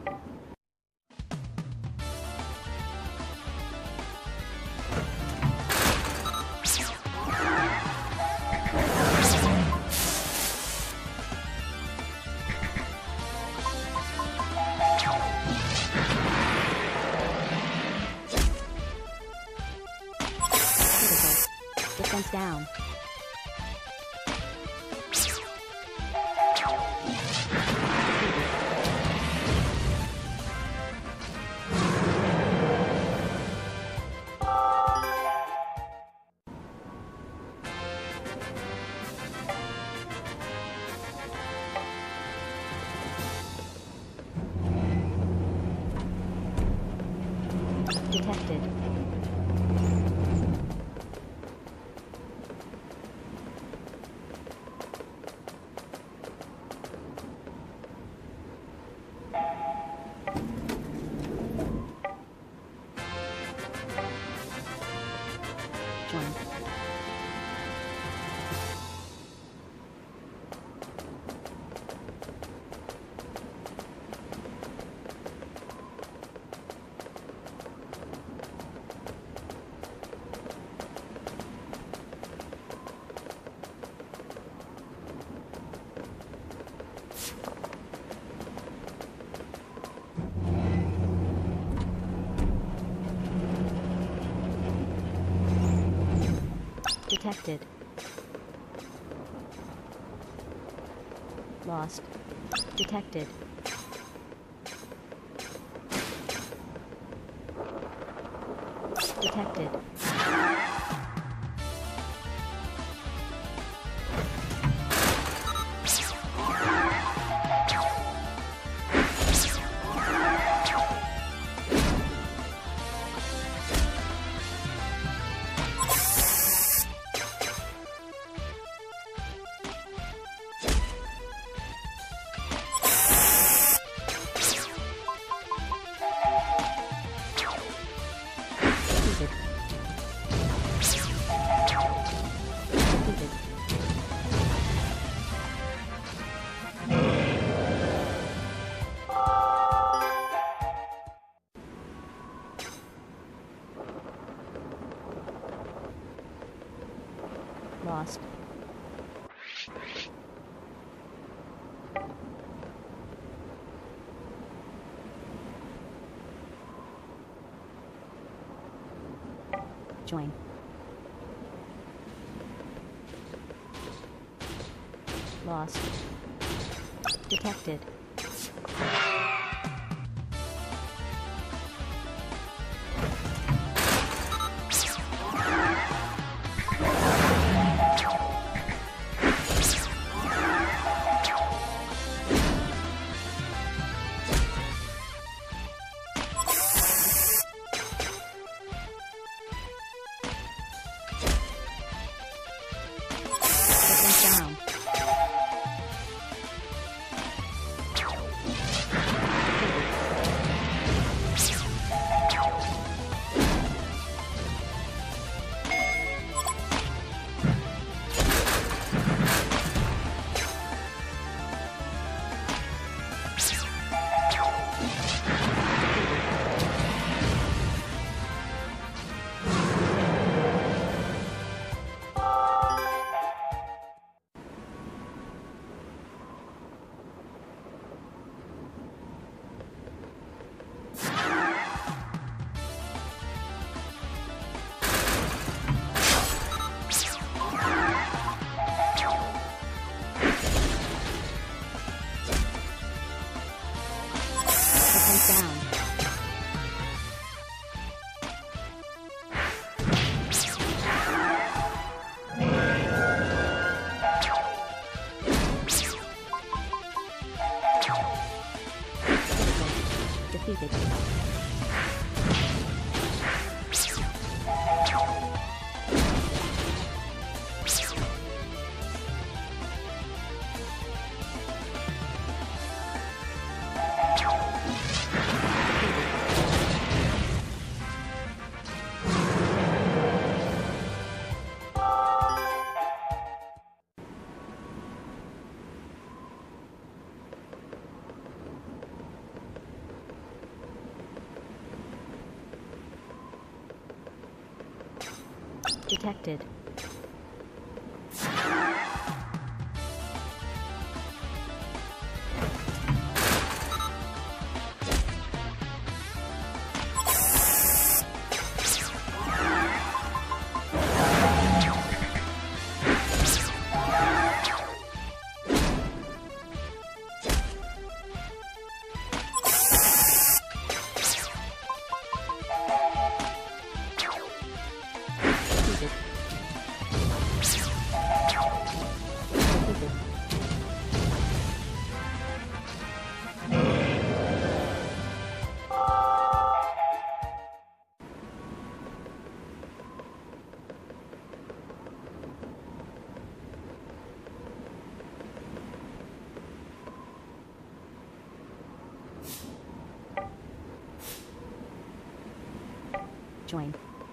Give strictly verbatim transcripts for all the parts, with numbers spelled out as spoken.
Defense down. Detected. Join. Detected. Lost. Detected. Detected. Lost. Join. Lost. Detected. Down. Defeated. Detected. Join.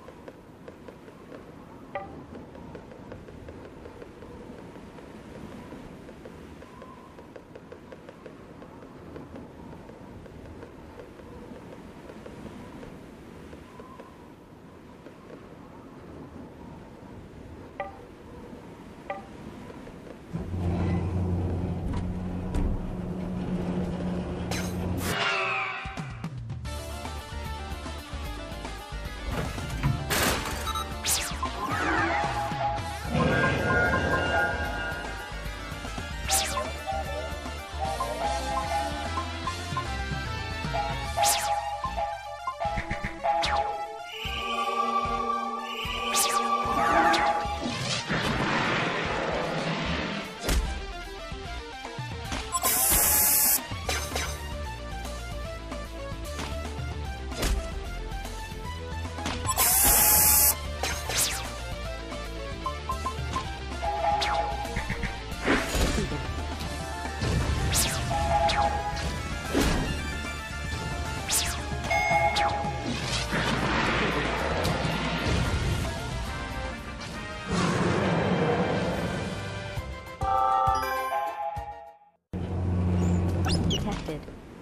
Detected.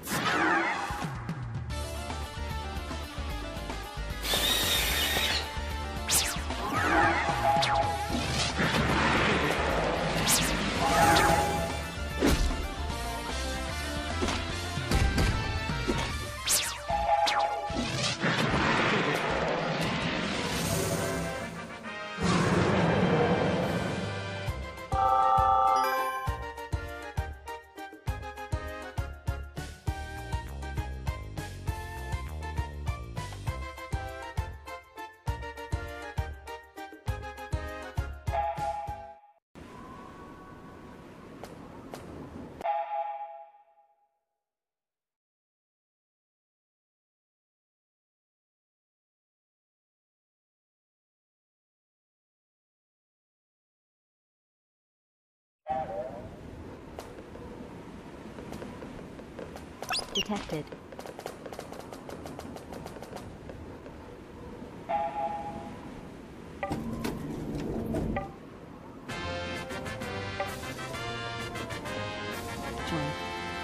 Detected. Join.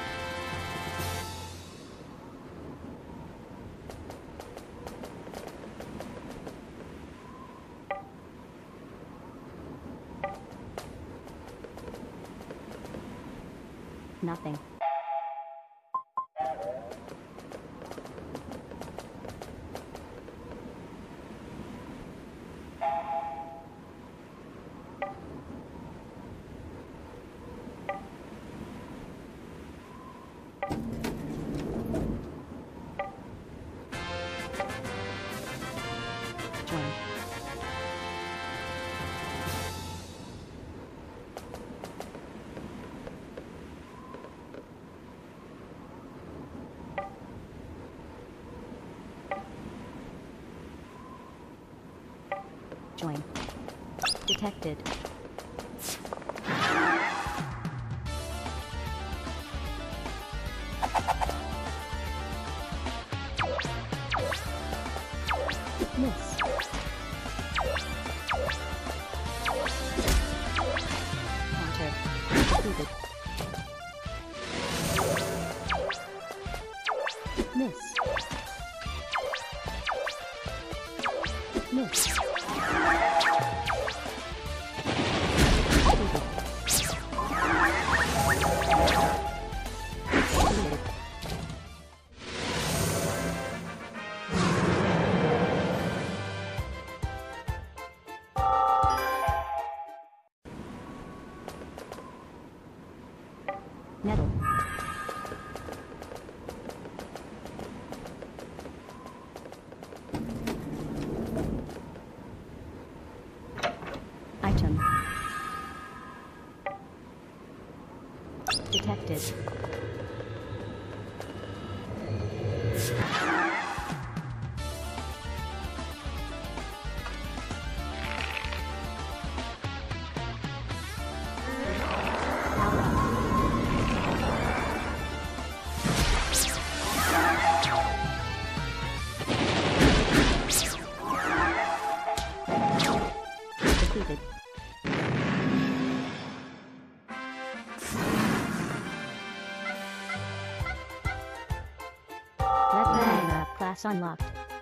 Nothing. Join. Join. Detected. Miss. Counter. Defeated. Miss. Miss. Deadass unlocked.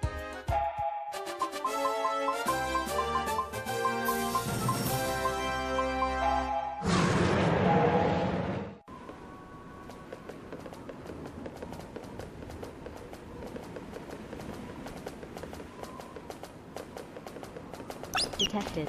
Detected.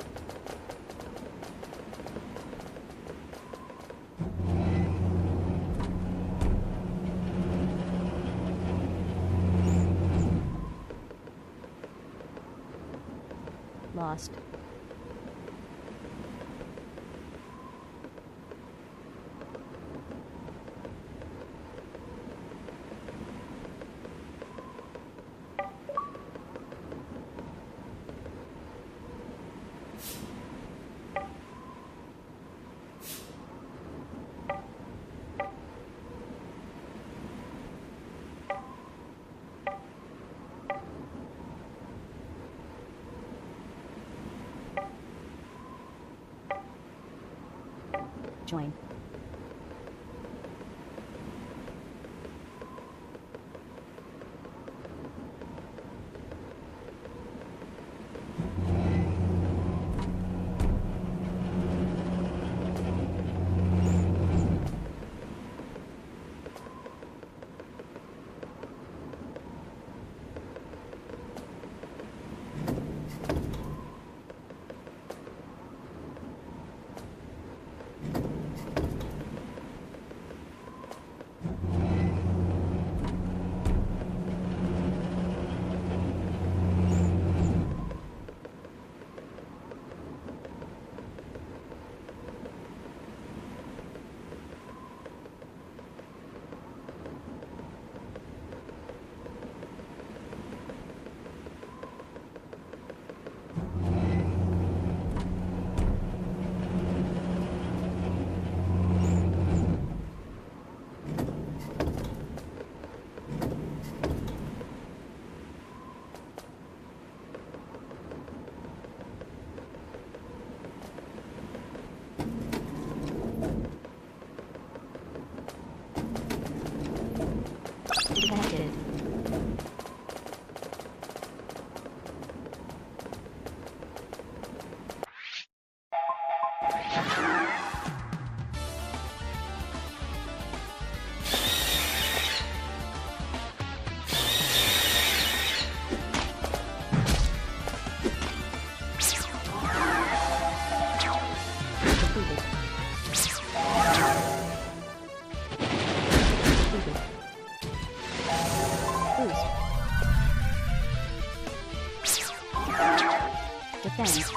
Lost. Join. Detected. Defense.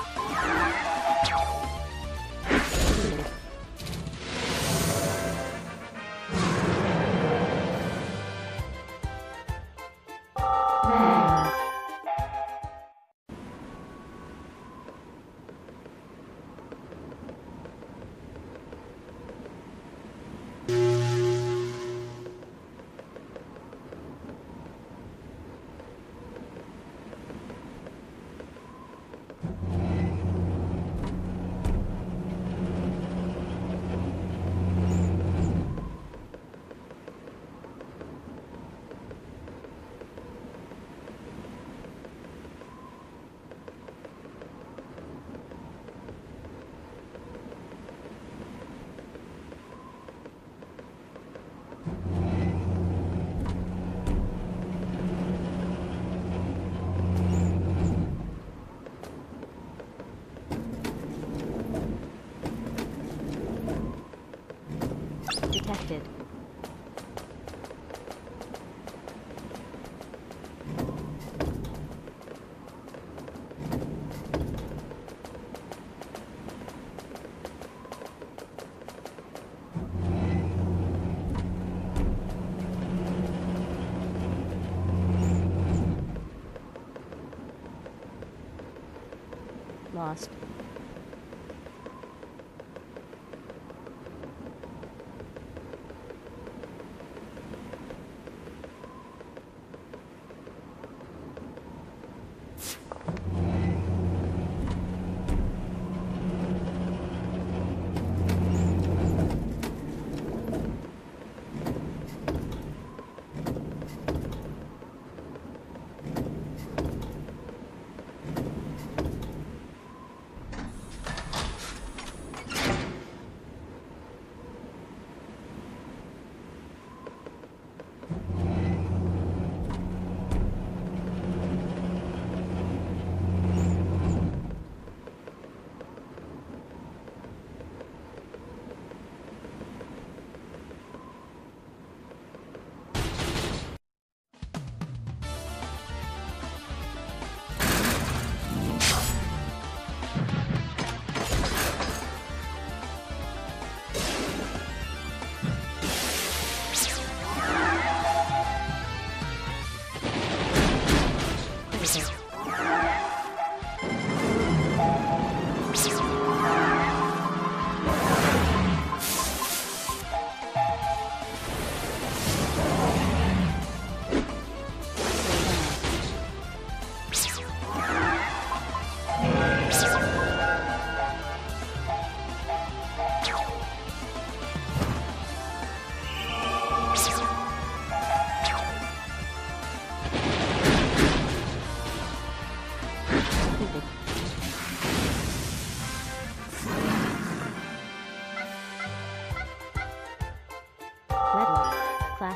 Detected. Lost.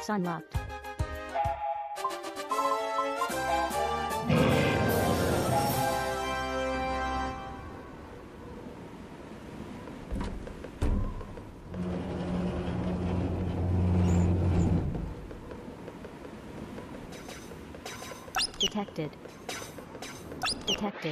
Box unlocked. Detected. Detected.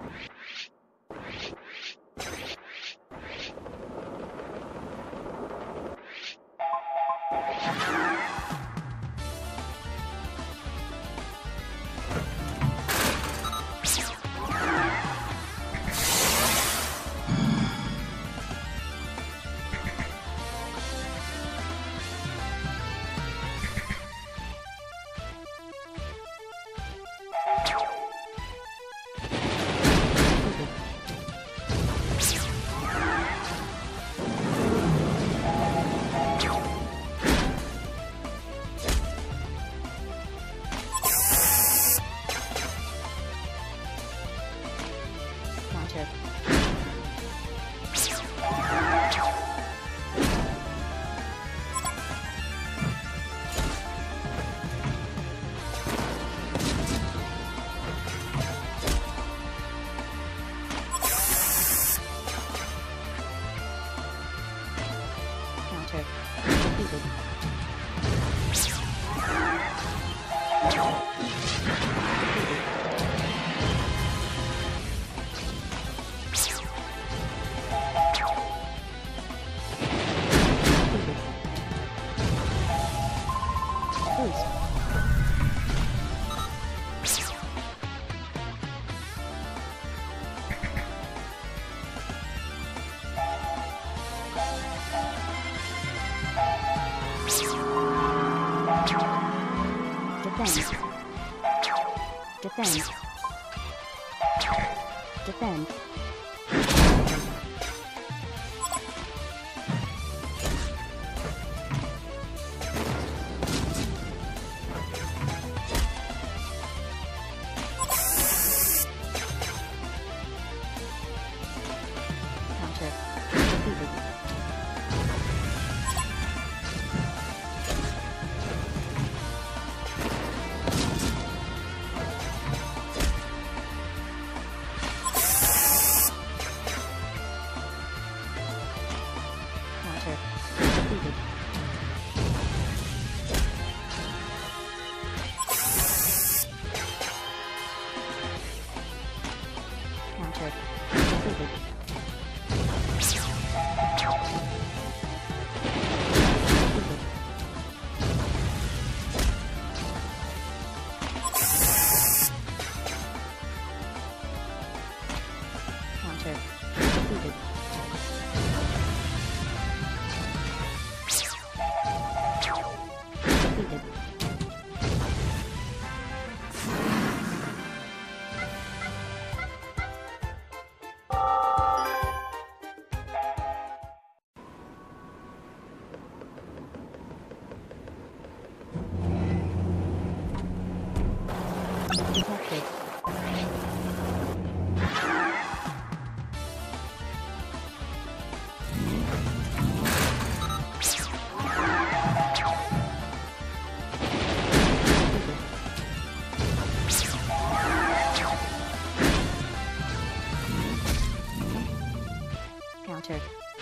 Defend. Defend. Counter. Defeated. Detected. Counter.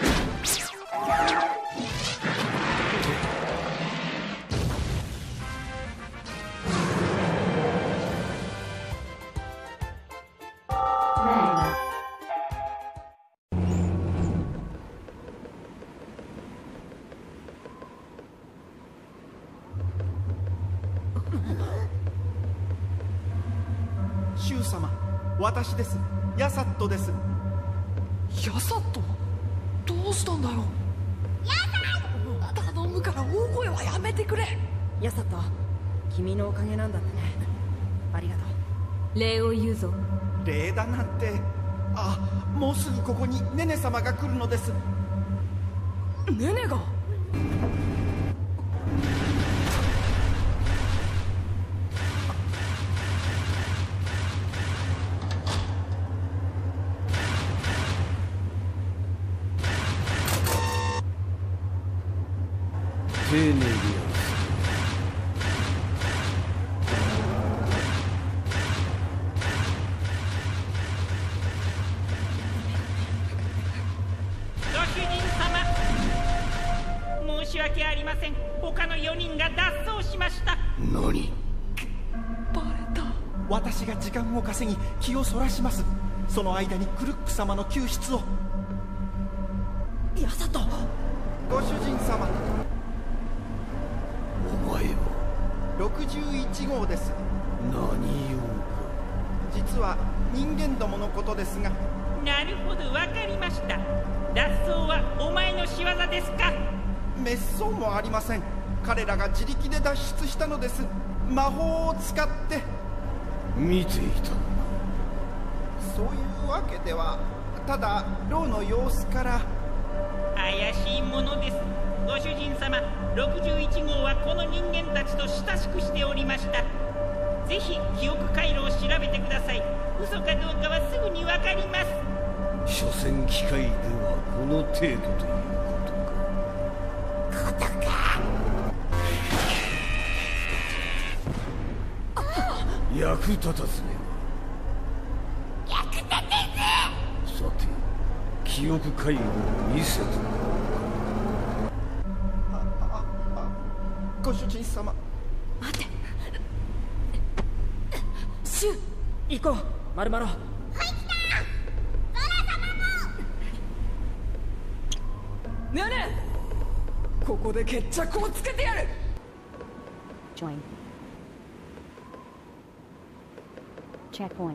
シュウ様、私です。ヤサットです。 ヤサット？どうしたんだよ。ヤサット！頼むから大声はやめてくれ。 ヤサット、君のおかげなんだってね。ありがとう。 礼を言うぞ。 礼だなんて。あ、もうすぐここにネネ様が来るのです。 ネネが？ 丁寧にやる。 何？ バレた。 私が時間を稼ぎ気をそらします。その間にクルック様の救出を。 ヤサト、 ご主人様。 お前はろくじゅういち号です。 何用か？ 実は人間どものことですが。 なるほど、わかりました。脱走はお前の仕業ですか？ 滅相もありません。彼らが自力で脱出したのです。魔法を使って。 見ていたのか？ そういうわけでは。ただ牢の様子から。 怪しいものです。ご主人様、ろくじゅういち号はこの人間たちと親しくしておりました。ぜひ記憶回路を調べてください。嘘かどうかはすぐにわかります。 所詮機械ではこの程度ということか。ことか。役立たずね。 役立てず。 さて、記憶回路を見せてもらおうか。 あああご主人様。 待て。シュ、 行こう、マルマロ。 はい、来た。ゾラ様も。 ねえねえ、ここで決着をつけてやる。 Join. Checkpoint.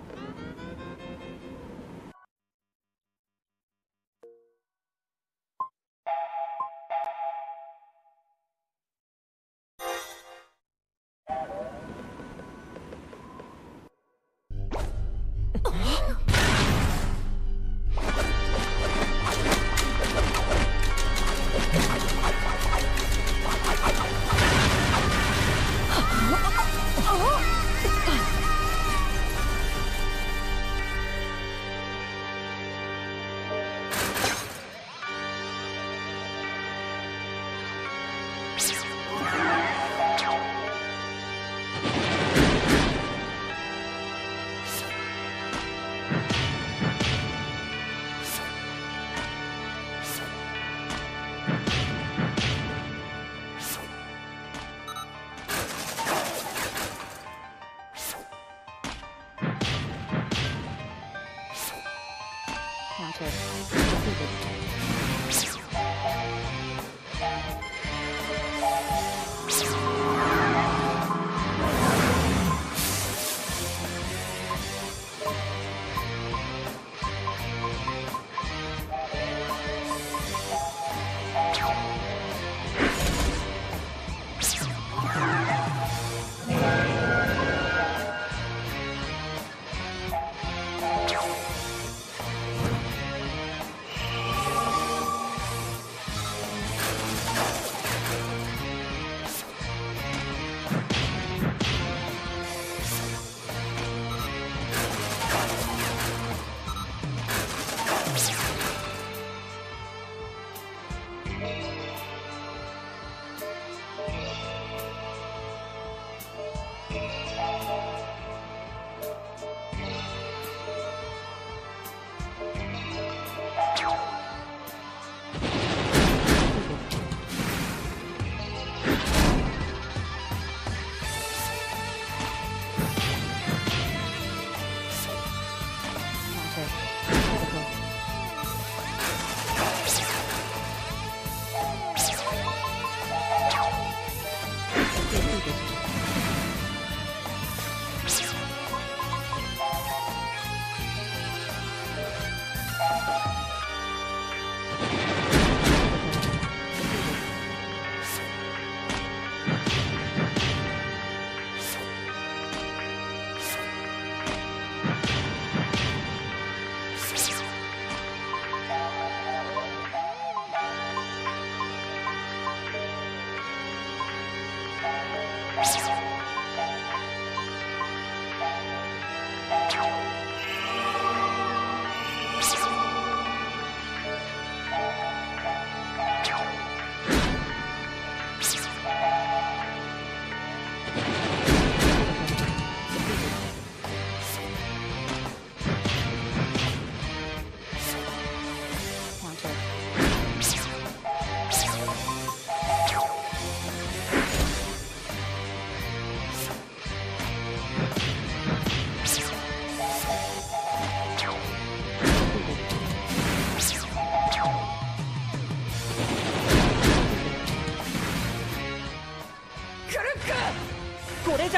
Counter. Defeated.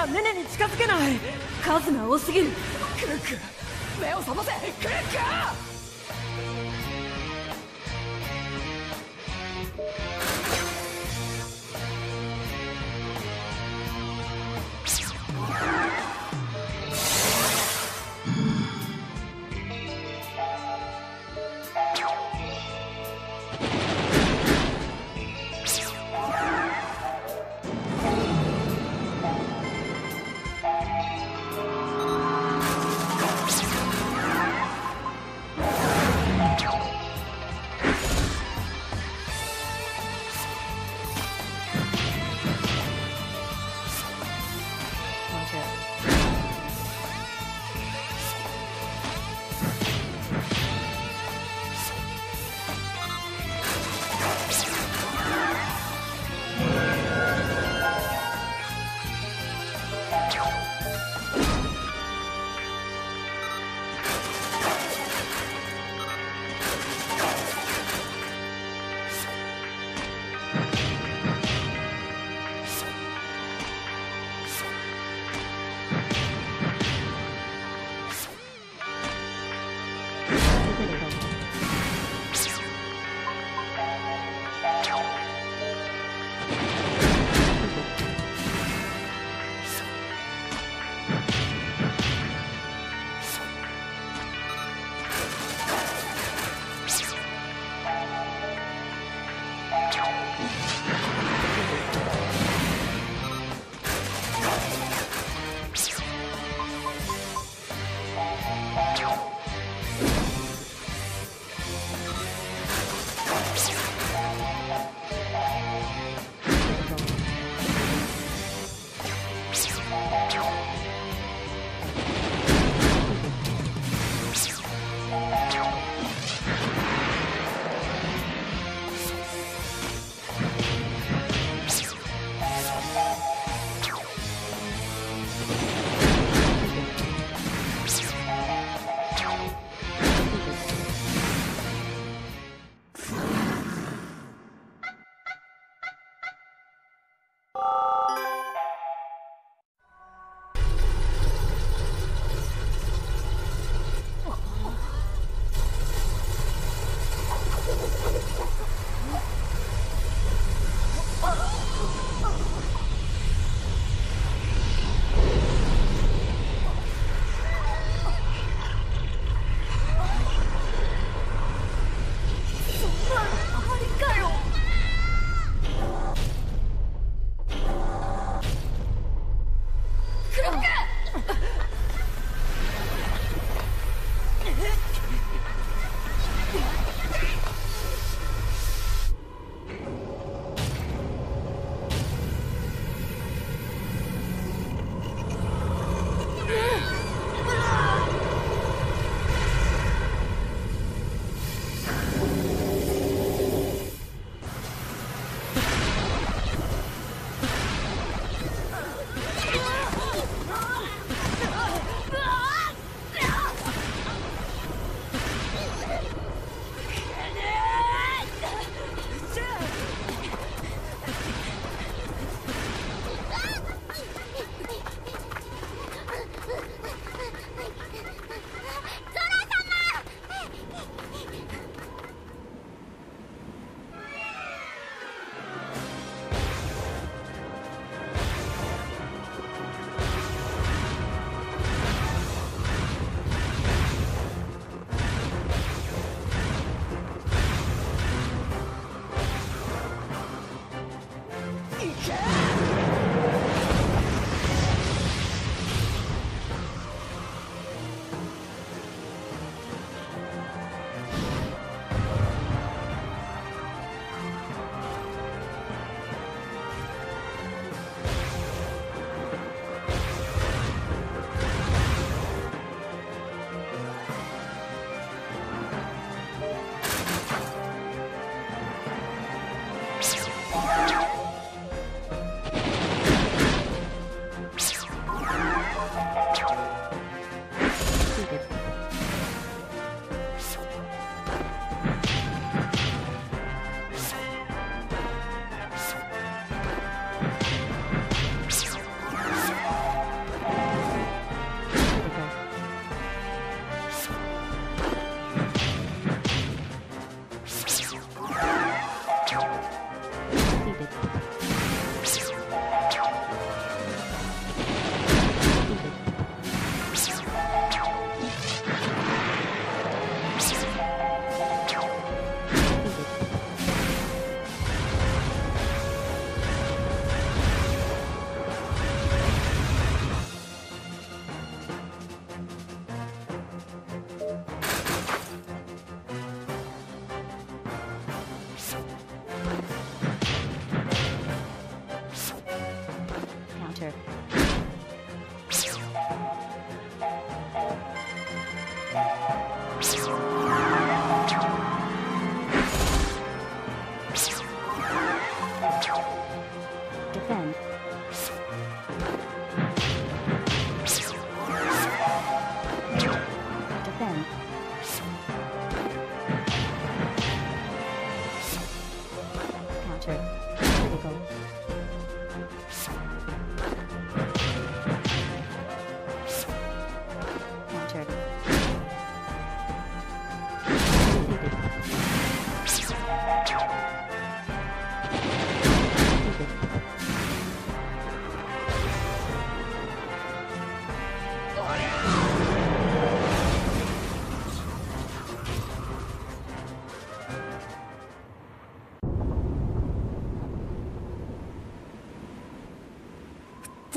ゃネネに近づけない。数が多すぎる。 クック、目を覚ませクック。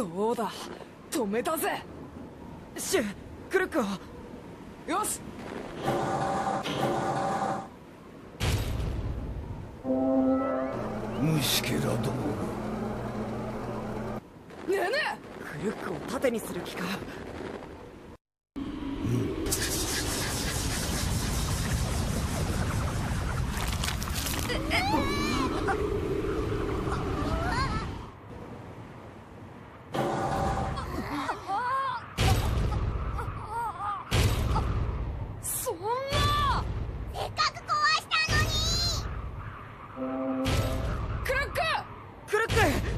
そうだ、止めたぜ。 シュ、クルックを。 よし。 虫けらどもが。 ねえねクルックを盾にする気か。 そんな。 せっかく壊したのに。 クルック。 クルック。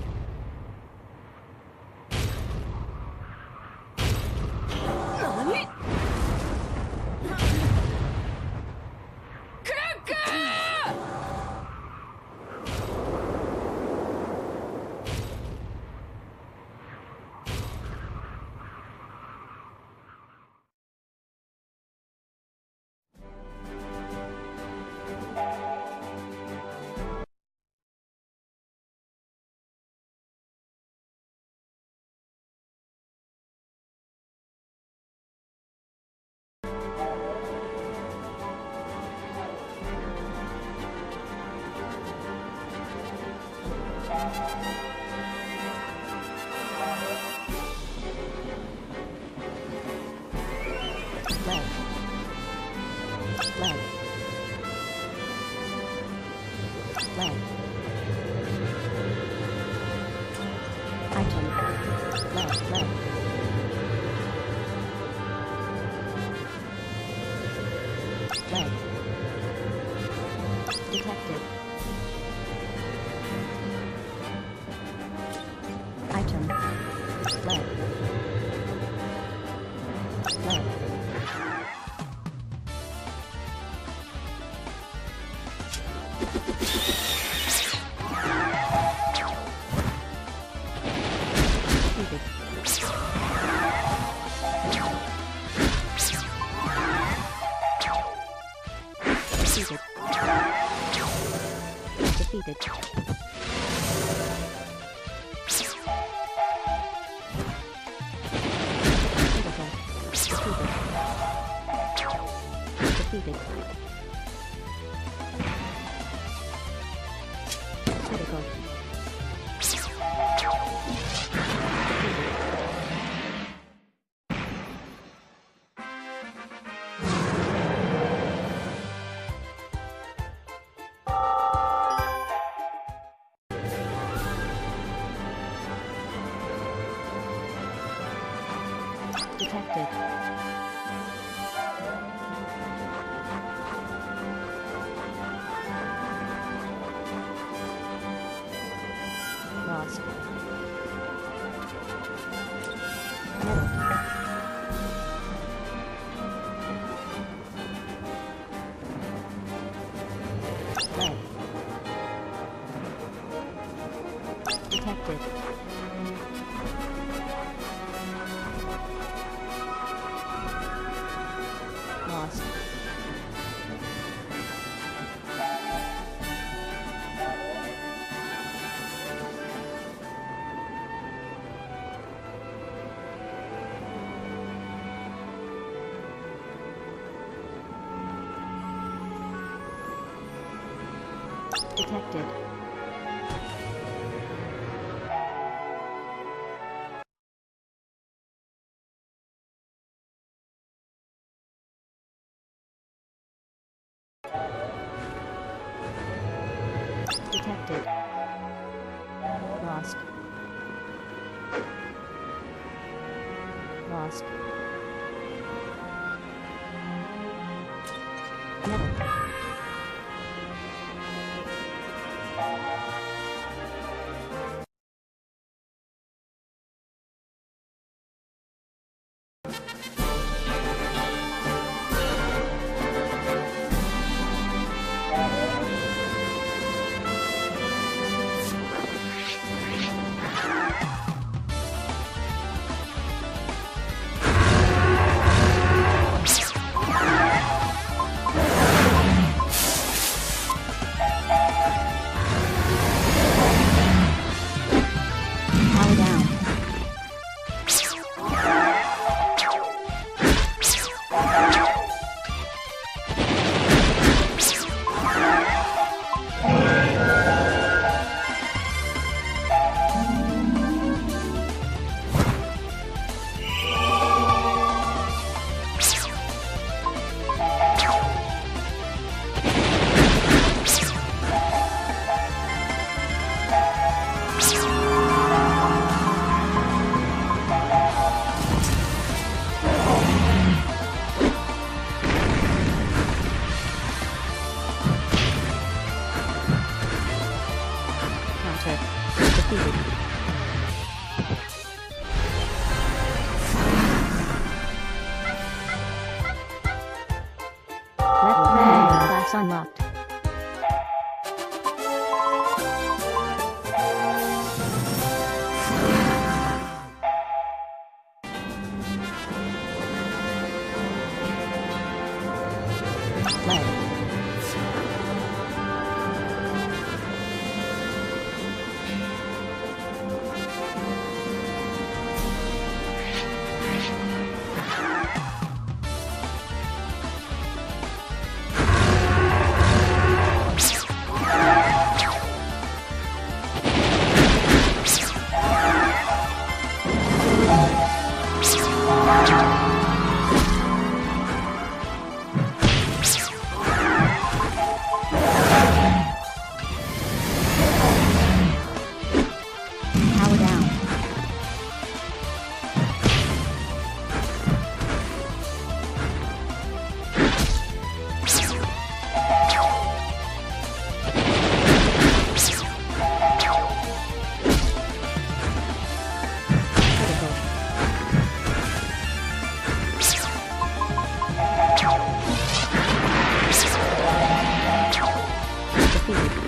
何？クルック！ Leg. Leg. Leg. Item. Leg. Leg. Leg. Detected. Item. Leg. Leg. Defeated. Defeated. Defeated. Defeated. Critical. Detected. Lost. Leg. Detected. Lost. Detected. Detected. Lost. Lost. Never. Unlocked. Lead. Power down. Critical. Defeated.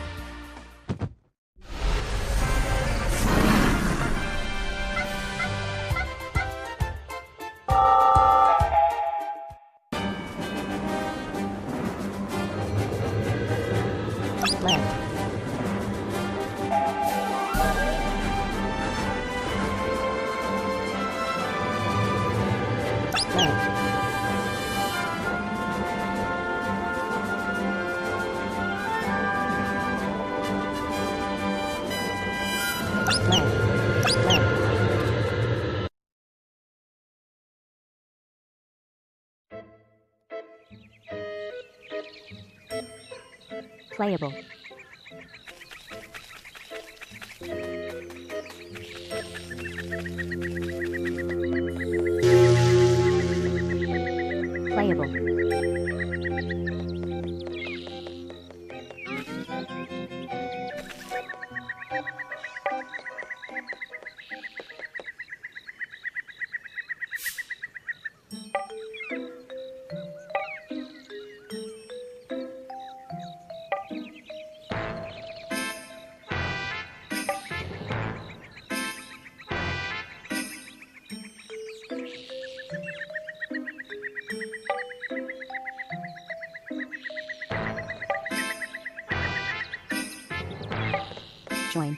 Lead. Lead. Lead. Lead. Playable. Playable. Join.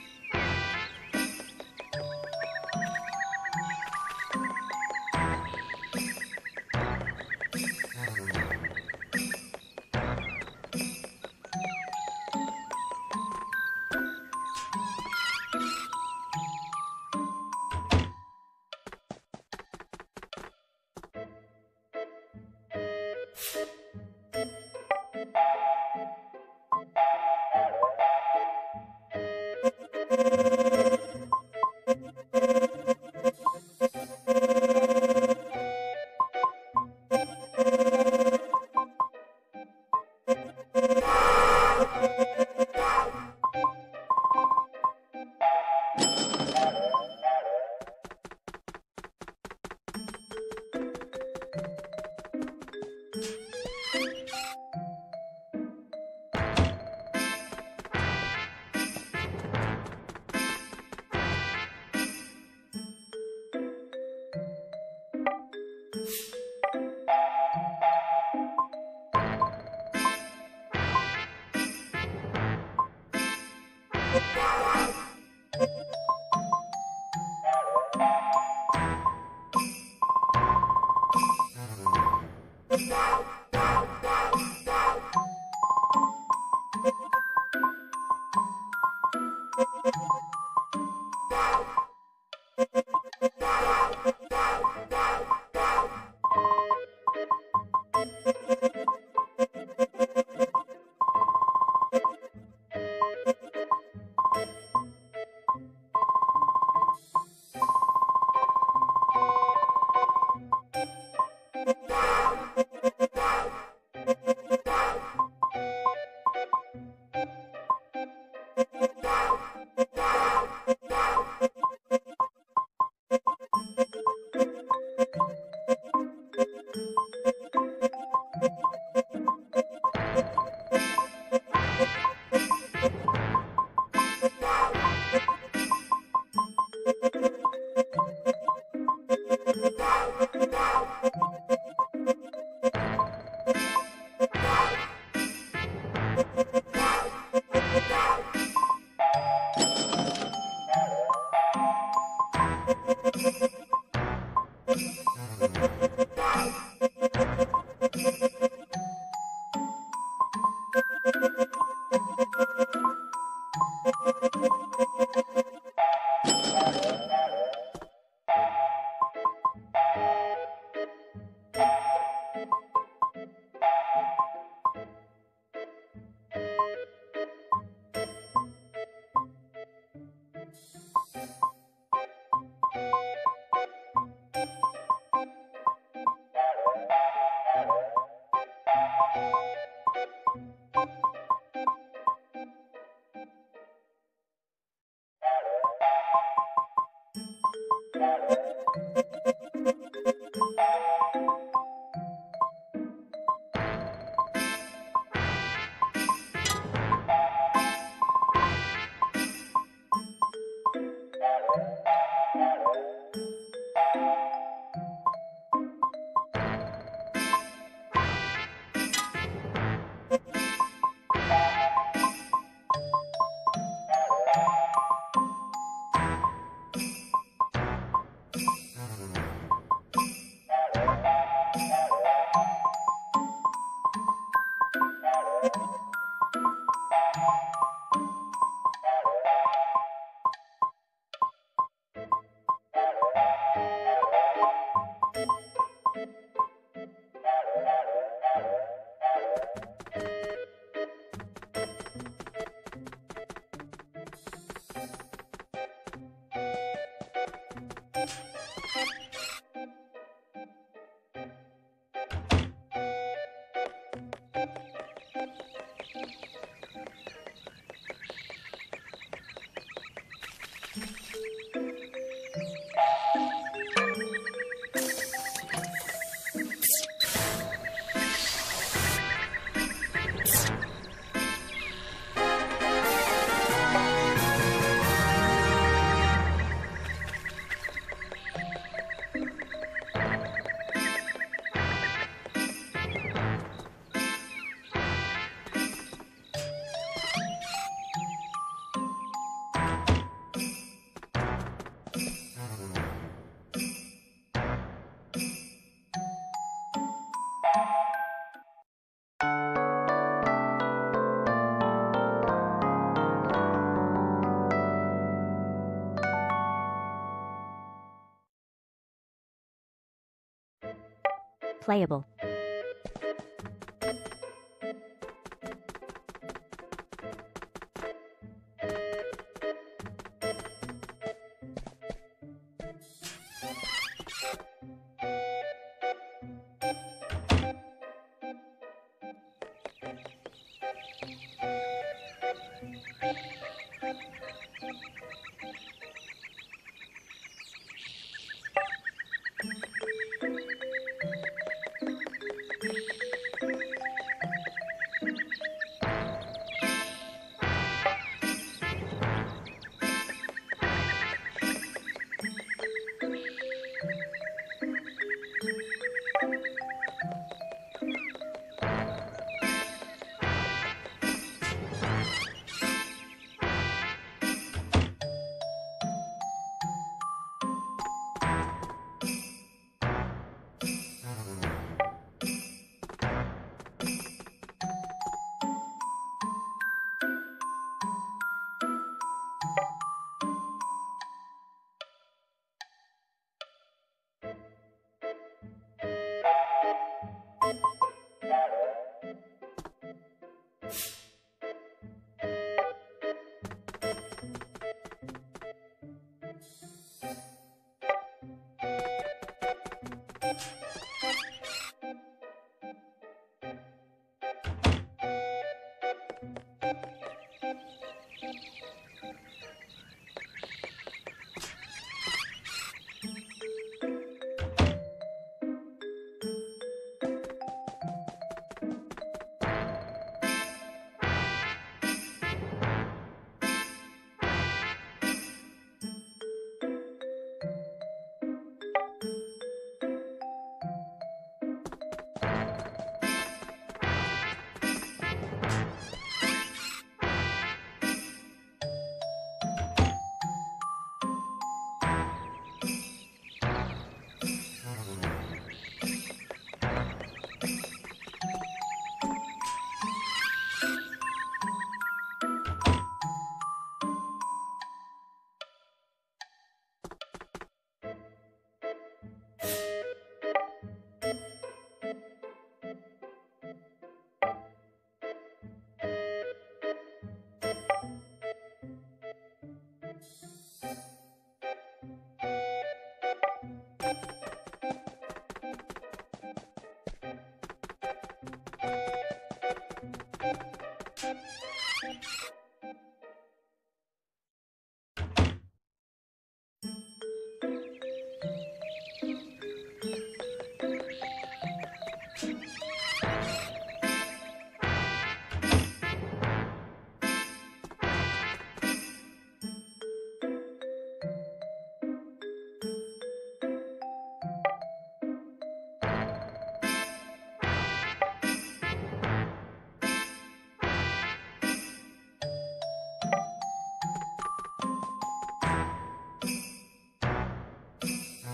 Playable.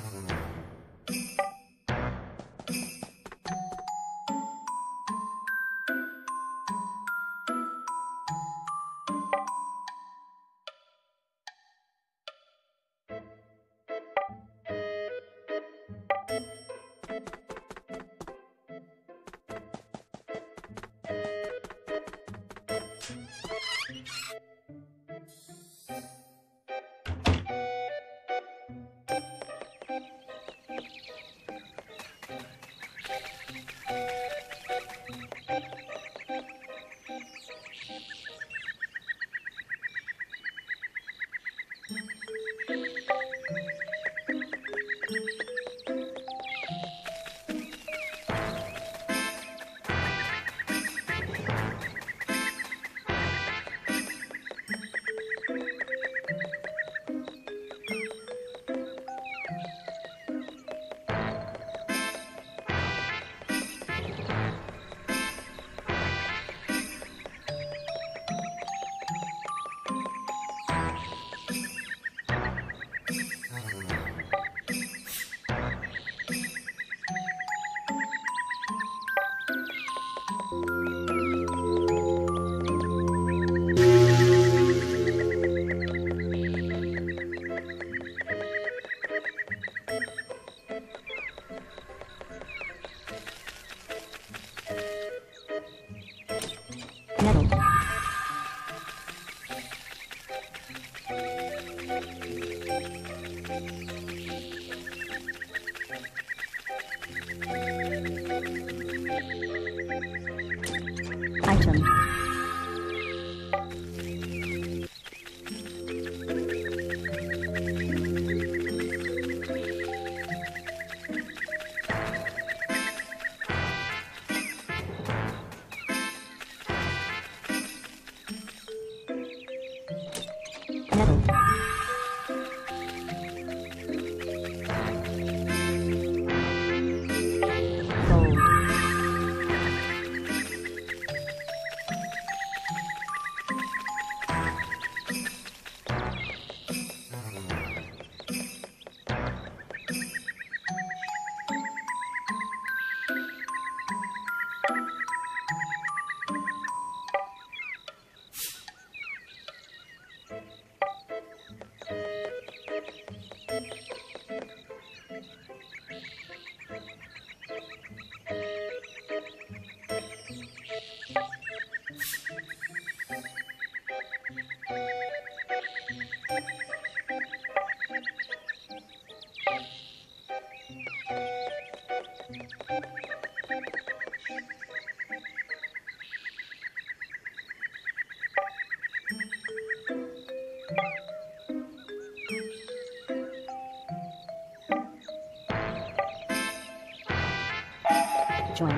Item. Metal. Gold. Join.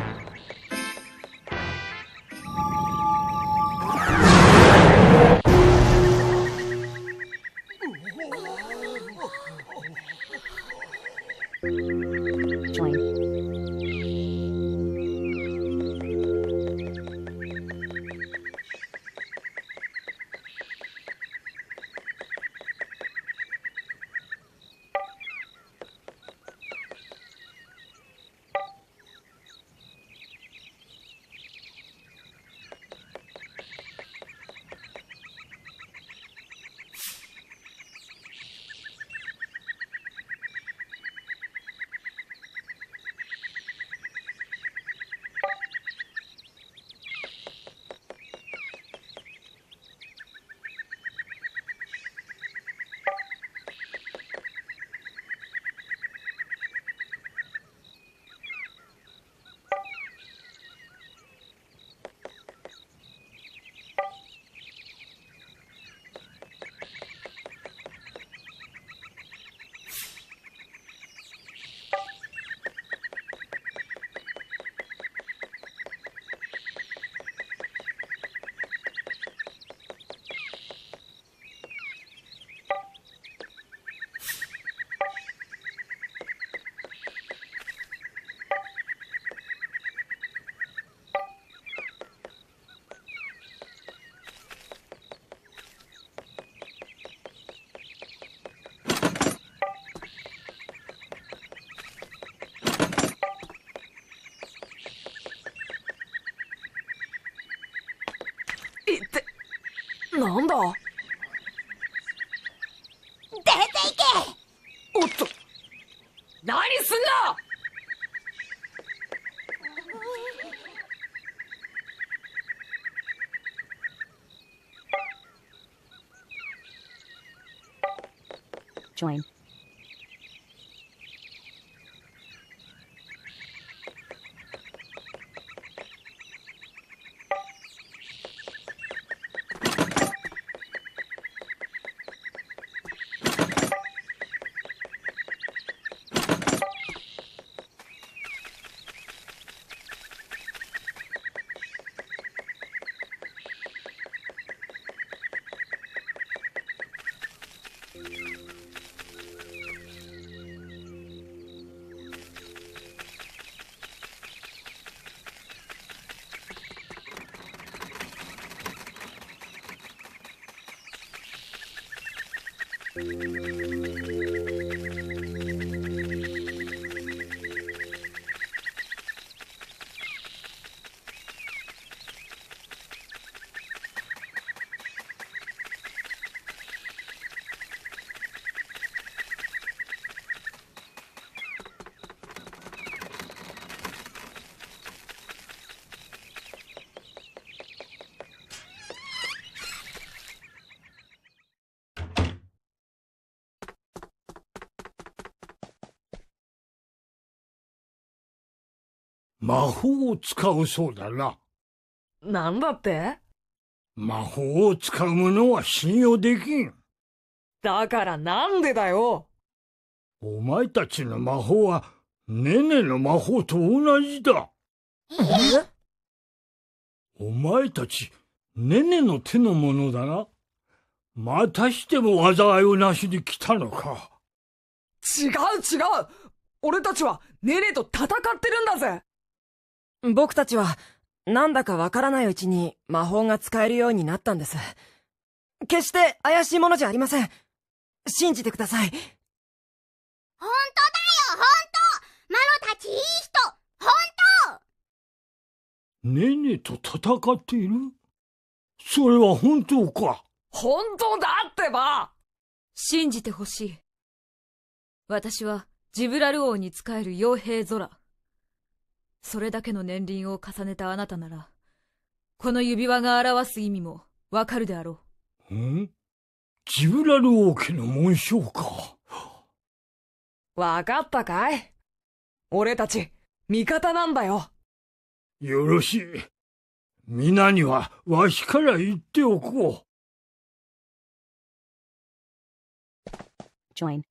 Join. なんだ。 出ていけ。 おっと、何すんだ。 Join. 魔法を使うそうだな。 なんだって。 魔法を使う者は信用できん。 だからなんでだよ。 お前たちの魔法はネネの魔法と同じだ。 え？ お前たちネネの手のものだな。またしても災いをなしに来たのか。 違う違う。俺たちはネネと戦ってるんだぜ。 僕たちはなんだかわからないうちに魔法が使えるようになったんです。決して怪しいものじゃありません。信じてください。 ほんとだよ、ほんと。マロたちいい人、ほんと。 ネネと戦っている？それは本当か？ 本当だってば。 信じてほしい。私はジブラル王に仕える傭兵ゾラ。それだけの年輪を重ねたあなたなら、この指輪が表す意味もわかるであろう。ん？ジブラル王家の紋章か。 わかったかい？俺たち味方なんだよ。 よろしい。皆にはわしから言っておこう。Join.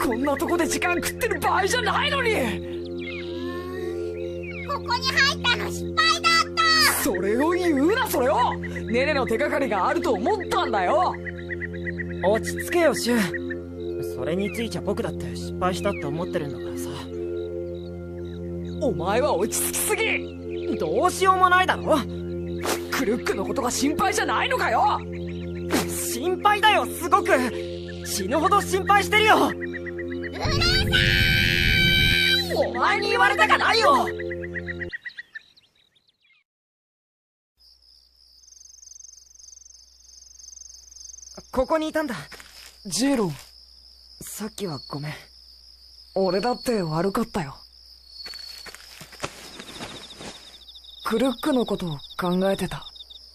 こんなとこで時間食ってる場合じゃないのに。 ここに入ったの失敗だった。 それを言うな、それを。ネネの手がかりがあると思ったんだよ。 落ち着けよシュ。それについちゃ僕だって失敗したって思ってるんだからさ。 お前は落ち着きすぎ。 どうしようもないだろ。 クルックのことが心配じゃないのかよ。 心配だよ、すごく。死ぬほど心配してるよ。 うるさい。 お前に言われたかないよ。 ここにいたんだ。 ジェロ。 さっきはごめん。 俺だって悪かったよ。クルックのことを考えてた。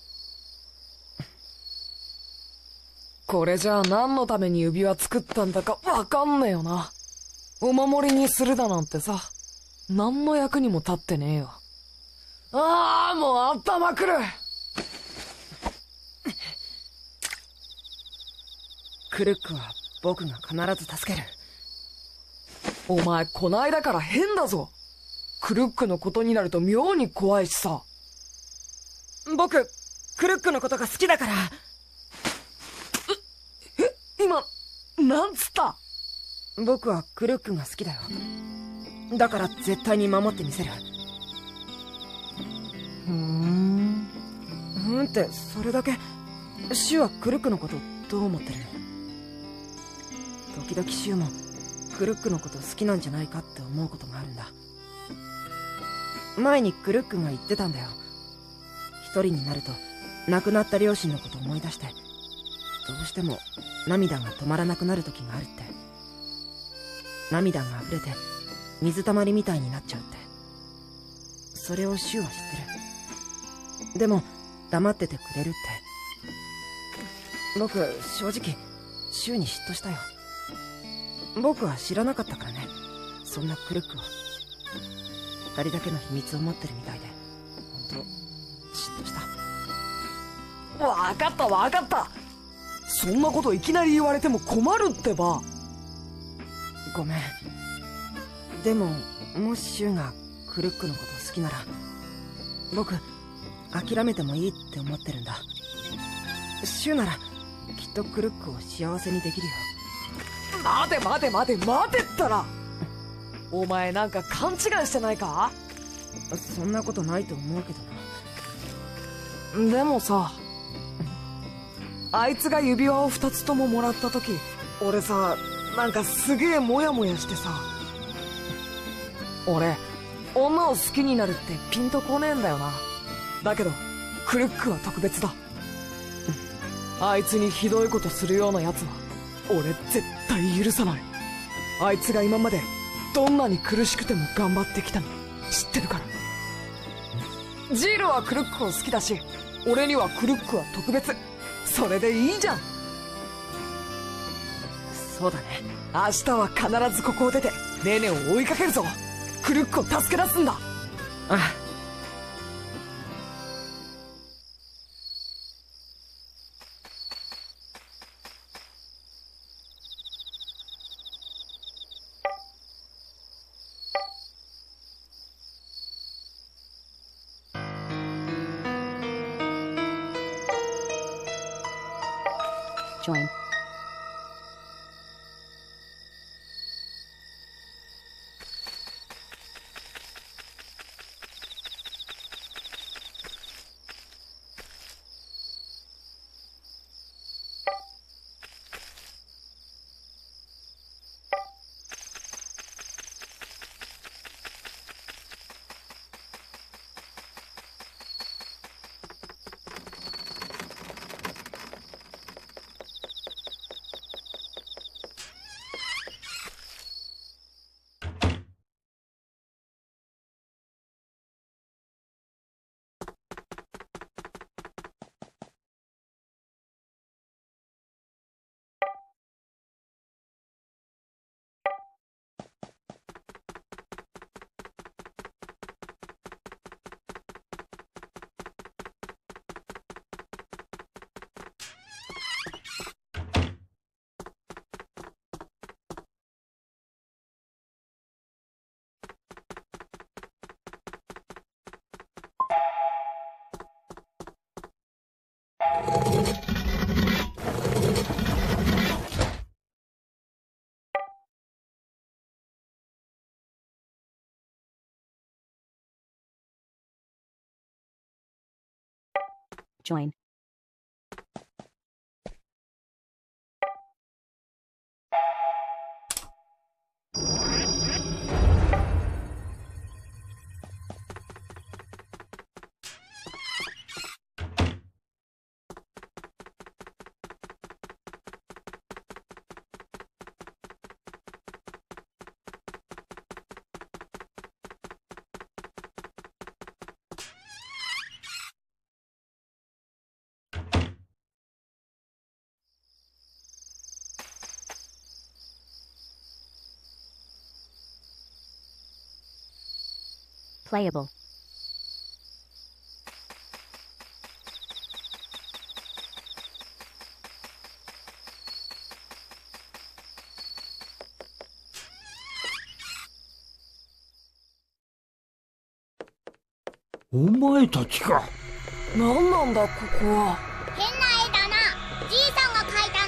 これじゃあ何のために指輪作ったんだかわかんねえよな。お守りにするだなんてさ、何の役にも立ってねえよ。ああ、もう頭くる。 クルックは僕が必ず助ける。 お前こないだから変だぞ。クルックのことになると妙に怖いしさ。 僕クルックのことが好きだから。 え、今なんつった？ 僕はクルックが好きだよ。だから絶対に守ってみせる。 ふーん。 うんってそれだけ。シュはクルックのことどう思ってるの？時々シュもクルックのこと好きなんじゃないかって思うことがあるんだ。前にクルックが言ってたんだよ。一人になると亡くなった両親のことを思い出してどうしても涙が止まらなくなる時があるって。涙が溢れて水たまりみたいになっちゃうって。それをシュは知ってる。でも黙っててくれるって。僕正直シュに嫉妬したよ。僕は知らなかったからね、そんなクルックを。二人だけの秘密を持ってるみたいで本当嫉妬した。 わかったわかった。そんなこといきなり言われても困るってば。 ごめん。でももしシュがクルックのこと好きなら僕諦めてもいいって思ってるんだ。シュならきっとクルックを幸せにできるよ。 待て待て待て待てったら。お前なんか勘違いしてないか？ そんなことないと思うけどな。 でもさ、あいつが指輪を二つとももらった時、俺さ、なんかすげえモヤモヤしてさ。俺女を好きになるってピンとこねえんだよな。だけどクルックは特別だ。あいつにひどいことするようなやつは俺絶対許さない。あいつが今までどんなに苦しくても頑張ってきたの知ってるから。ジールはクルックを好きだし、俺にはクルックは特別。それでいいじゃん。 そうだね。 明日は必ずここを出てネネを追いかけるぞ。クルックを助け出すんだ。 ああ。 Join. Join. Playable. お前たちか。 何なんだここは。 変な絵だな。じいさんが描いた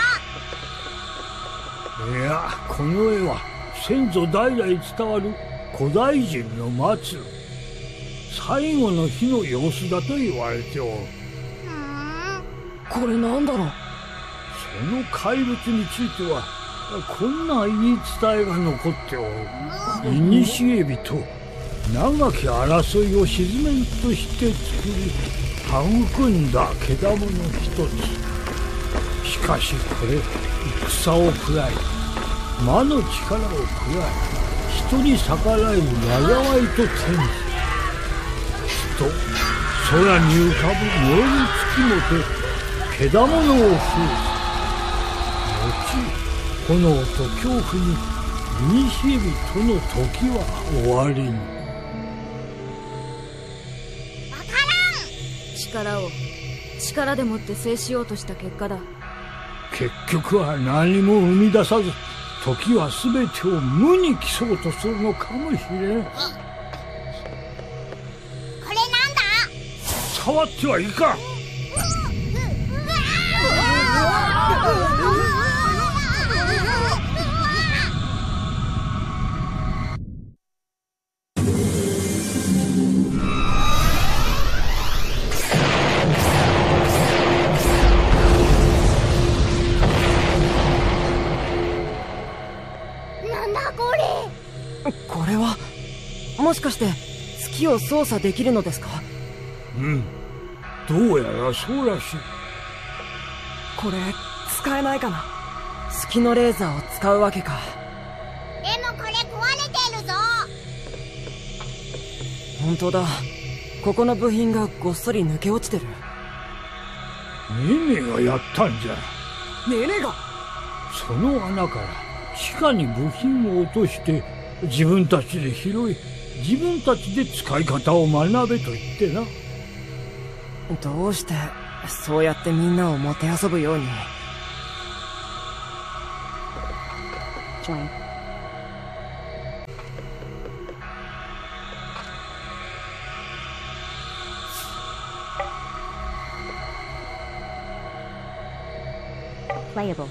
のか？ いや、この絵は先祖代々伝わる古代人の末路、最後の日の様子だと言われておる。 ふーん。 これなんだろう。 その怪物についてはこんな言い伝えが残っておる。古人長き争いを鎮めんとして作り育んだけだもの一つ。しかしこれ戦を食らい魔の力を食らい人に逆らえる災いと転じ、人空に浮かぶ燃える月もてけだものを封す。後炎と恐怖に古との時は終わりに。 力を力でもって制しようとした結果だ。 結局は何も生み出さず時は全てを無に競そうとするのかもしれん。 これなんだ？ 触ってはいかん。 これはもしかして月を操作できるのですか？ うん、どうやらそうらしい。 これ使えないかな。 月のレーザーを使うわけか。 でもこれ壊れてるぞ。 本当だ、ここの部品がごっそり抜け落ちてる。 ネネがやったんじゃ。 ネネが？ その穴から地下に部品を落として自分たちで拾い自分たちで使い方を学べと言ってな。 どうしてそうやってみんなをもてあそぶように。 Join. Playable.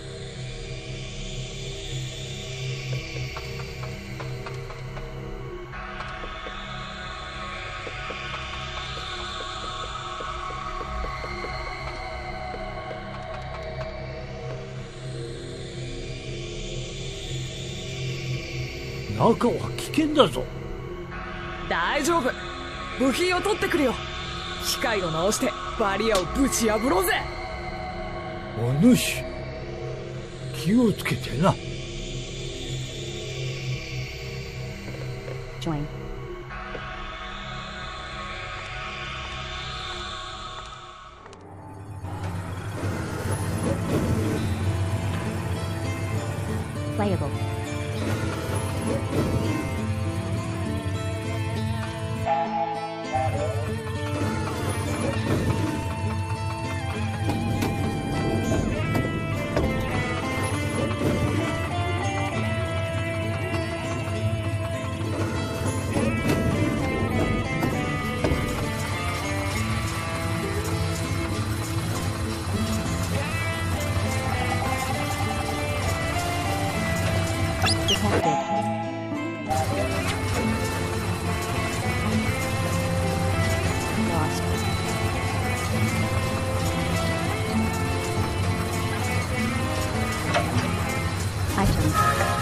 中は危険だぞ。 大丈夫、部品を取ってくるよ。機械を直してバリアをぶち破ろうぜ。 お主気をつけてな。 Join. Playable. Detected. Lost. Items.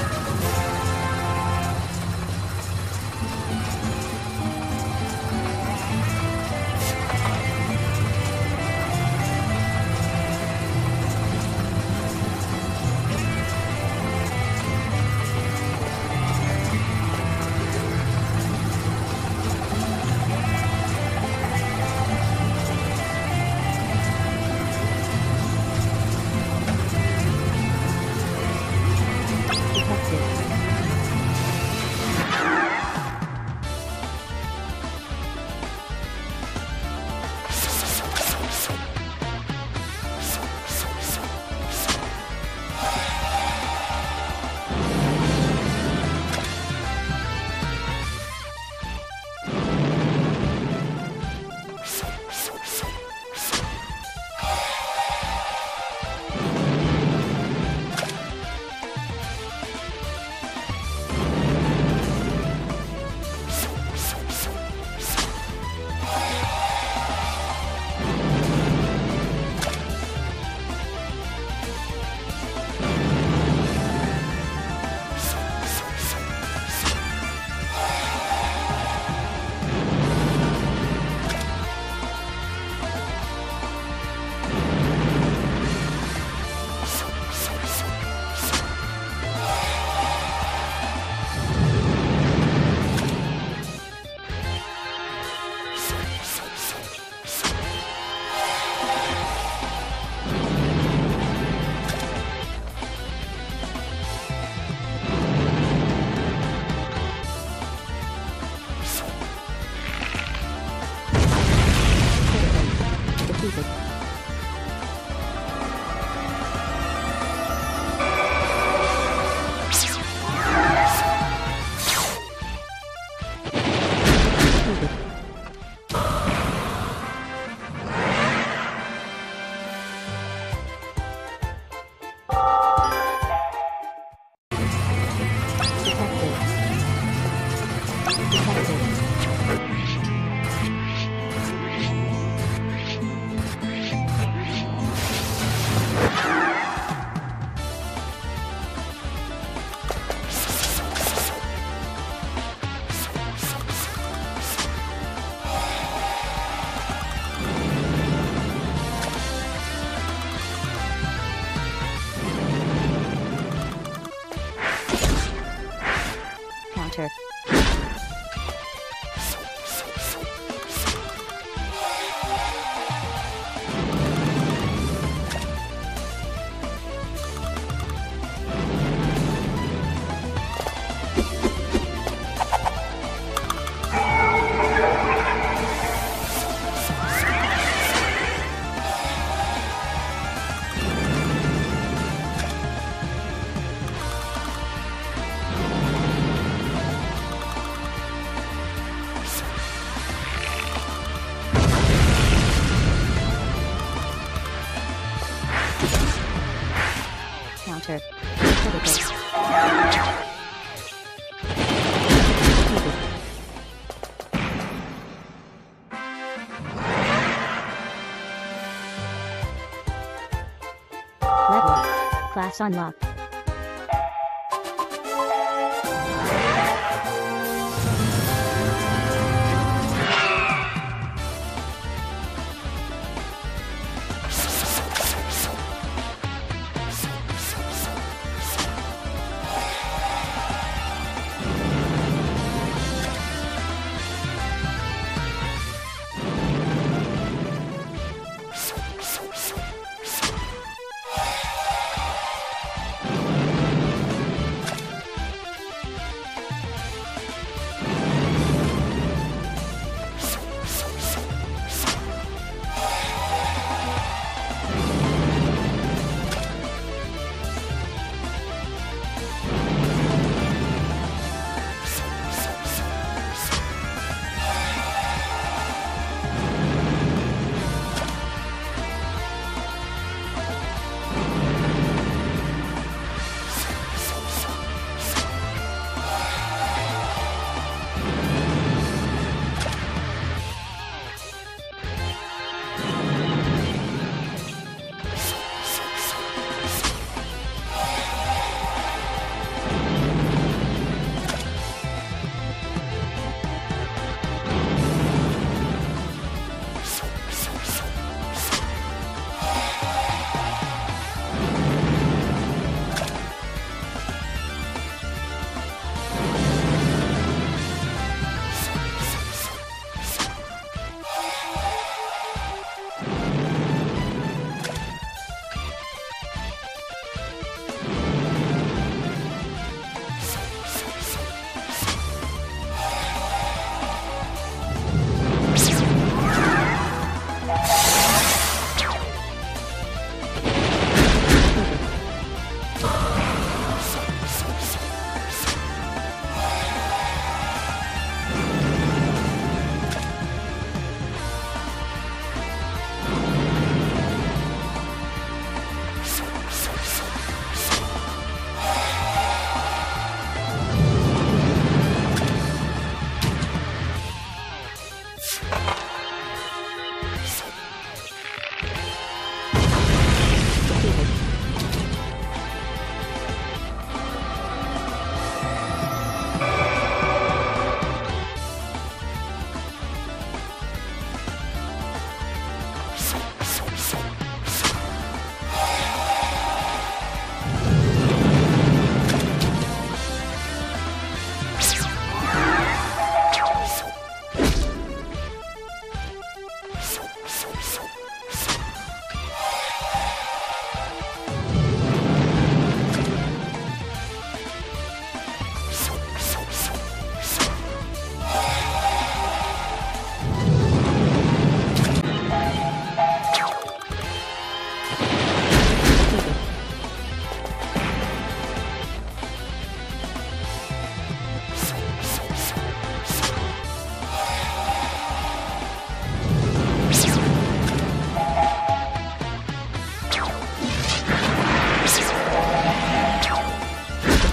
Defeated. Counter. Counter. Critical. Level. Class unlocked.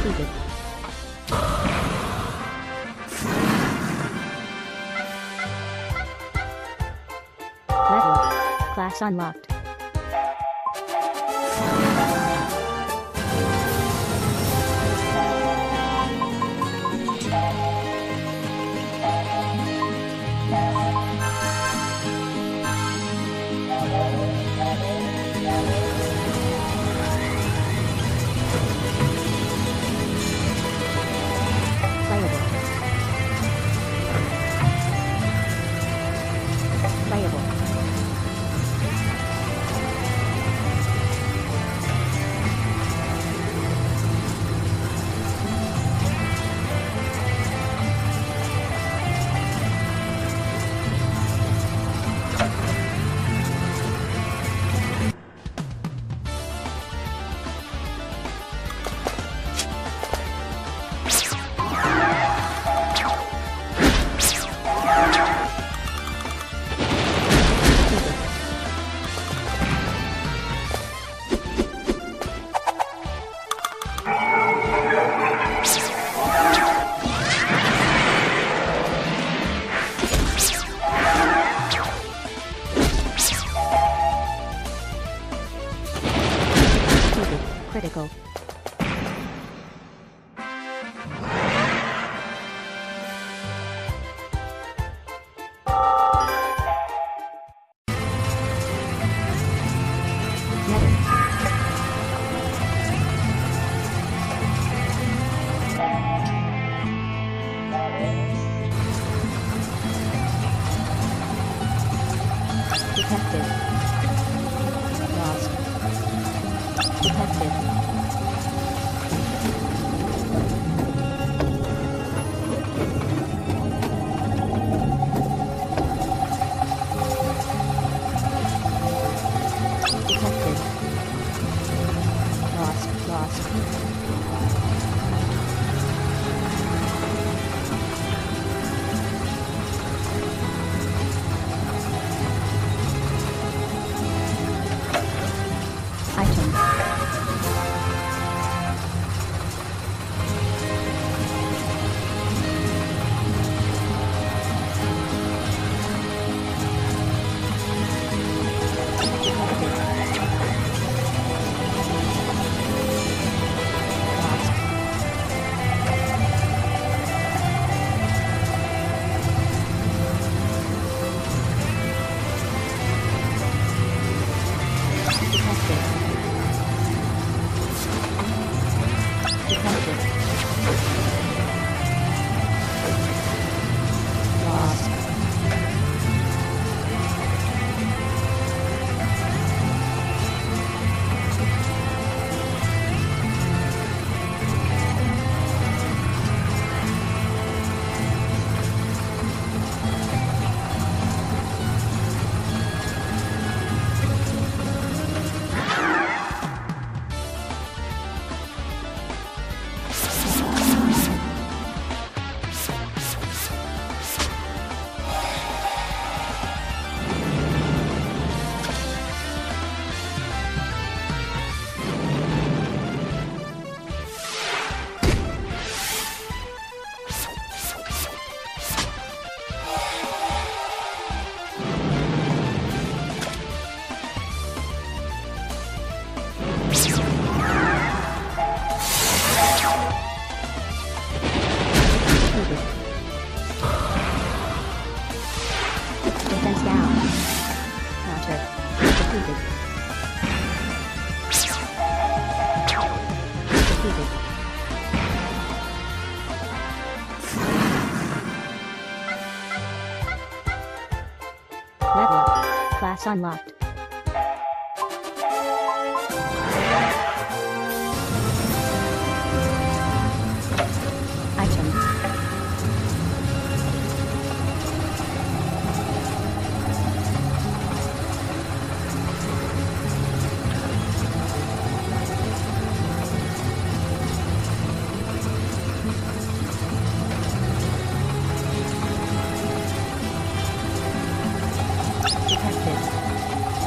Defeated. Level up. Class unlocked. Playable. Critical. Detected. Lost. Detected. Detected. Lost. Lost. Item. Defense down. Counter. Defeated. Defeated. Level up. Class unlocked. Item. Detected.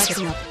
Getting up.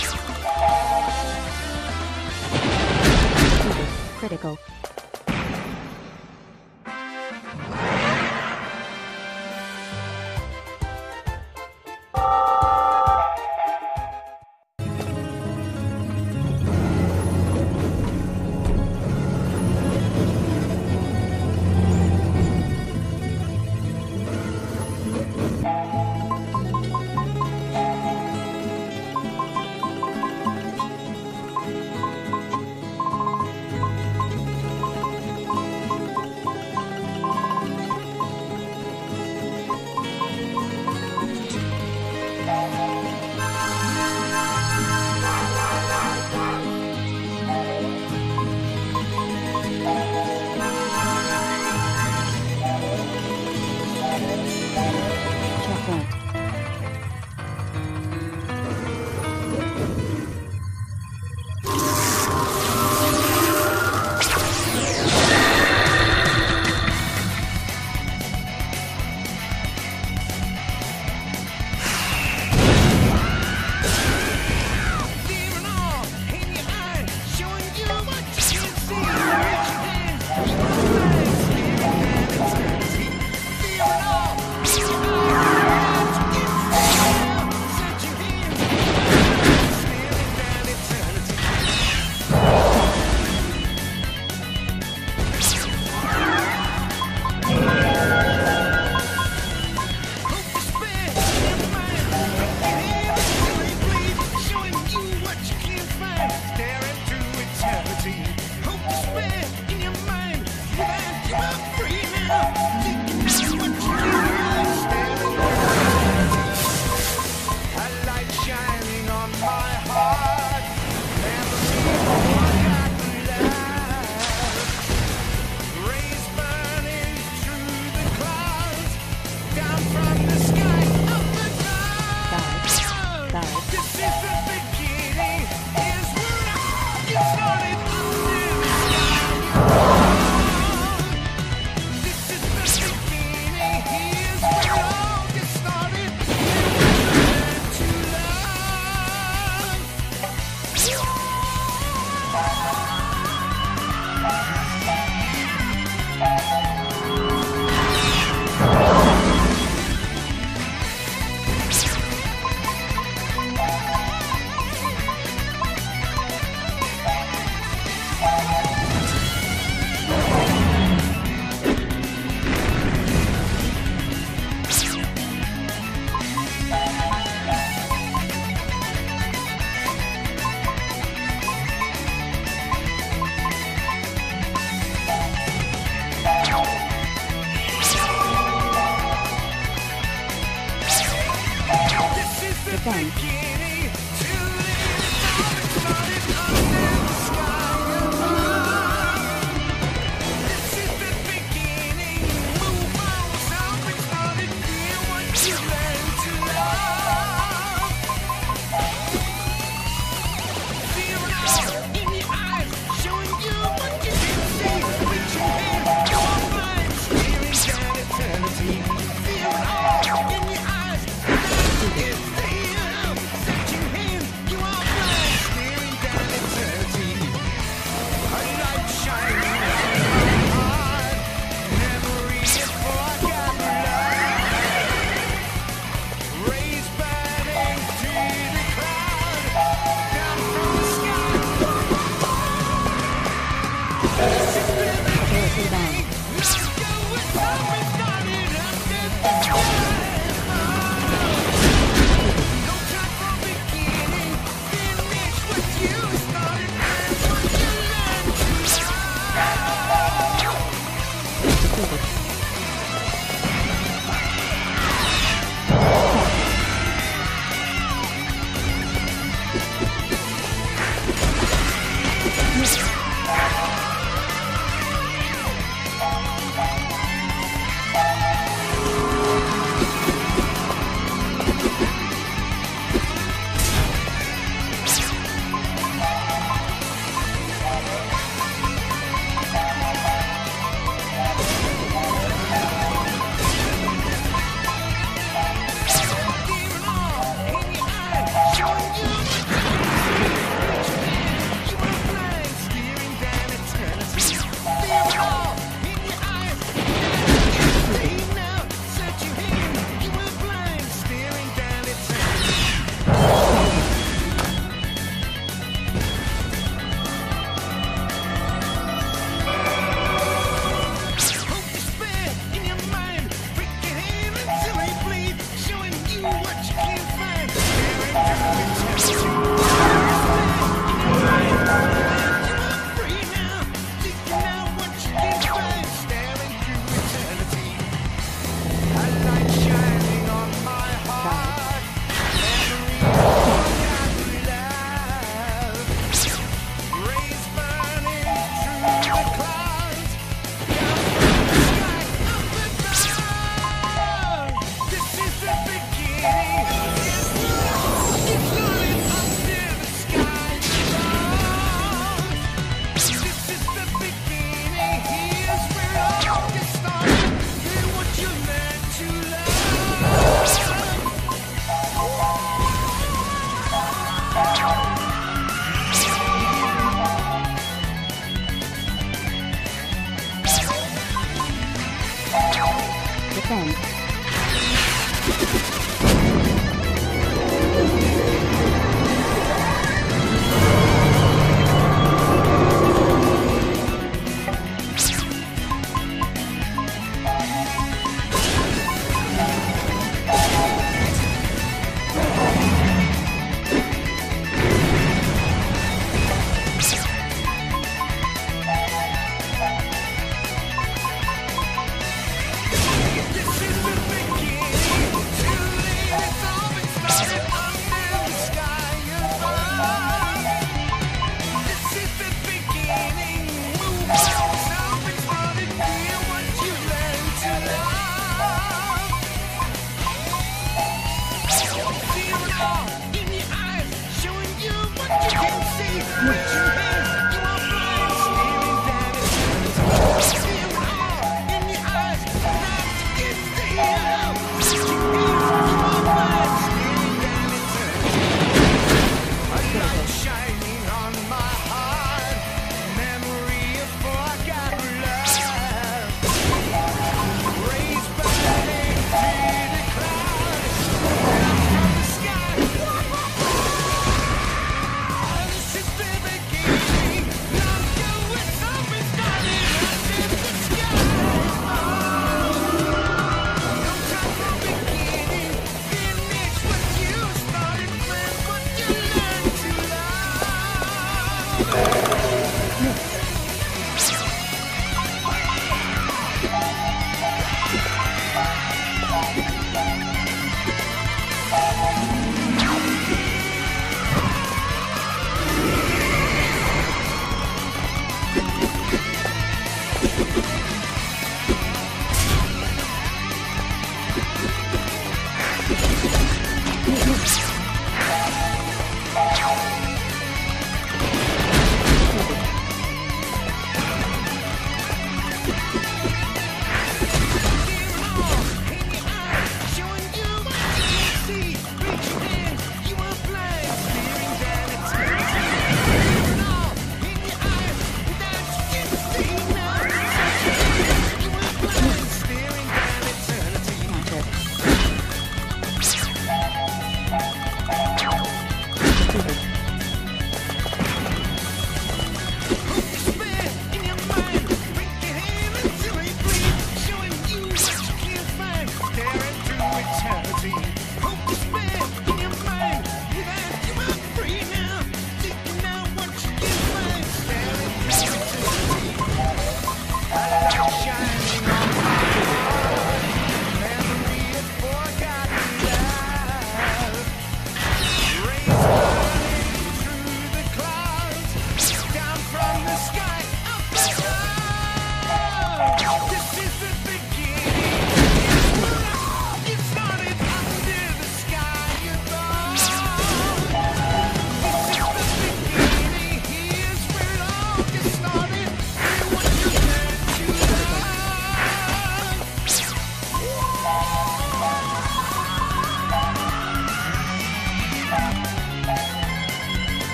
Critical. Defend.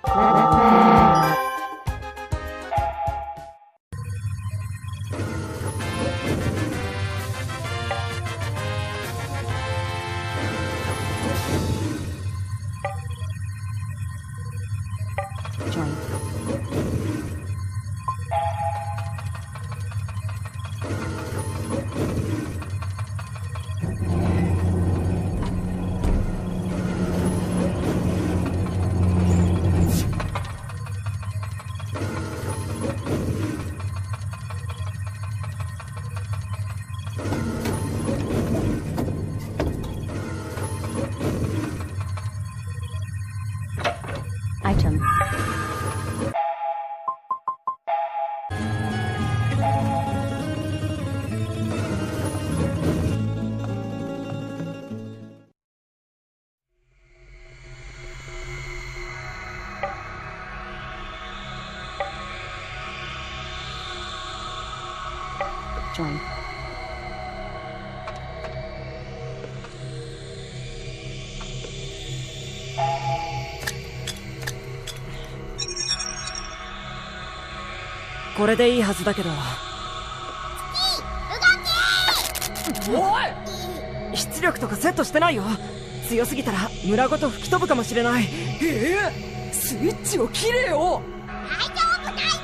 Join. Item. Join. これでいいはずだけど。おい！出力とかセットしてないよ。強すぎたら村ごと吹き飛ぶかもしれない。 ええ、スイッチを切れよ。 大丈夫大丈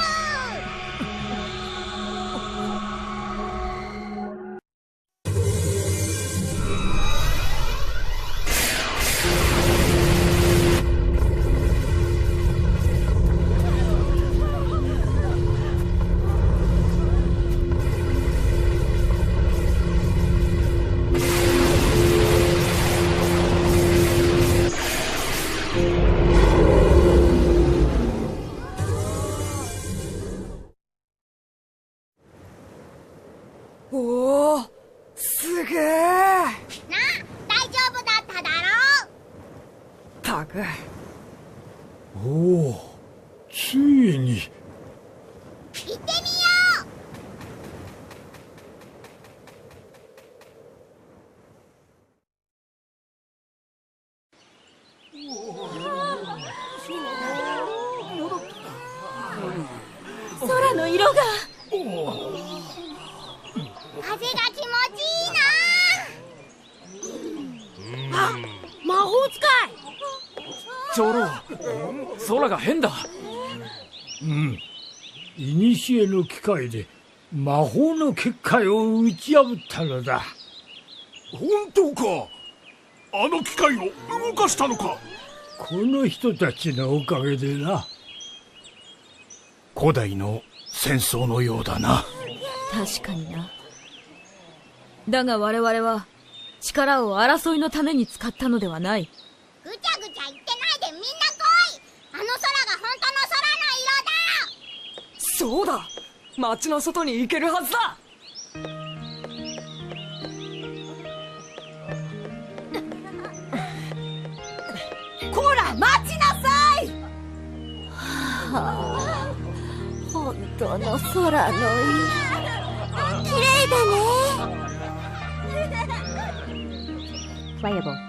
おお、すげえ。 なあ、大丈夫だっただろう。 たく。 おお、ついに。 行ってみよう。空の色が。 風が気持ちいいな。 あ、魔法使い。長老、空が変だ。 うん。古の機械で魔法の結界を打ち破ったのだ。 本当か？あの機械を動かしたのか？ この人たちのおかげでな。 古代の戦争のようだな。 確かにな。だが我々は力を争いのために使ったのではない。 ぐちゃぐちゃ言ってないでみんな来い。あの空が本当の空の色だ。 そうだ、町の外に行けるはずだ。 こら待ちなさい。はあ、本当の空の色。 綺麗だね。 Playable.